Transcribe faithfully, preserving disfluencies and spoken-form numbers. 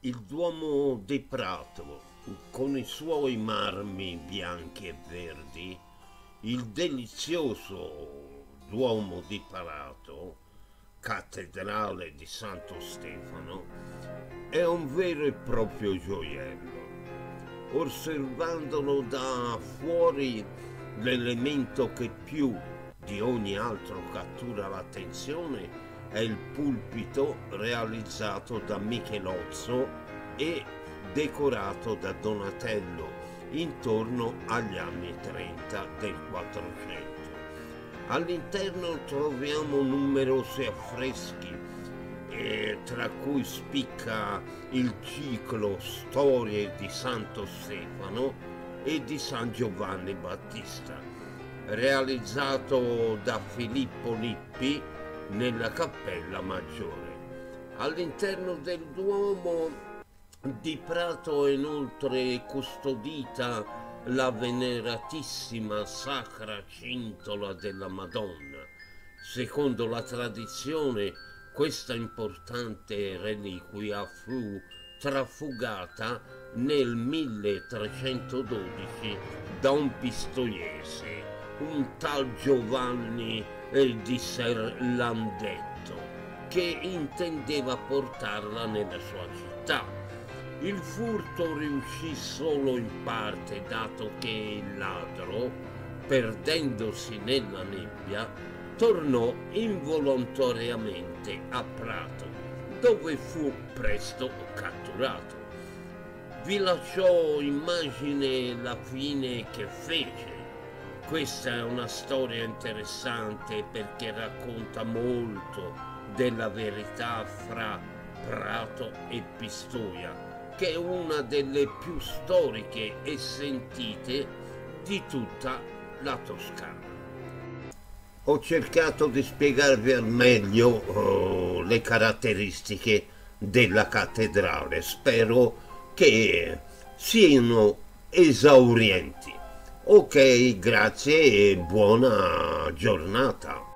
Il Duomo di Prato, con i suoi marmi bianchi e verdi, il delizioso Duomo di Prato, cattedrale di Santo Stefano, è un vero e proprio gioiello. Osservandolo da fuori, l'elemento che più di ogni altro cattura l'attenzione è il pulpito realizzato da Michelozzo e decorato da Donatello intorno agli anni trenta del quattrocento. All'interno troviamo numerosi affreschi, eh, tra cui spicca il ciclo Storie di Santo Stefano e di San Giovanni Battista, realizzato da Filippo Lippi nella Cappella Maggiore. All'interno del Duomo di Prato è inoltre custodita la veneratissima Sacra Cintola della Madonna. Secondo la tradizione, questa importante reliquia fu trafugata nel milletrecentododici da un pistoiese, un tal Giovanni di Serlandetto, che intendeva portarla nella sua città. Il furto riuscì solo in parte, dato che il ladro, perdendosi nella nebbia, tornò involontariamente a Prato, dove fu presto catturato. Vi lascio immagine la fine che fece. Questa è una storia interessante perché racconta molto della verità fra Prato e Pistoia, che è una delle più storiche e sentite di tutta la Toscana. Ho cercato di spiegarvi al meglio oh, le caratteristiche della cattedrale. Spero che siano esaurienti. Ok, grazie e buona giornata.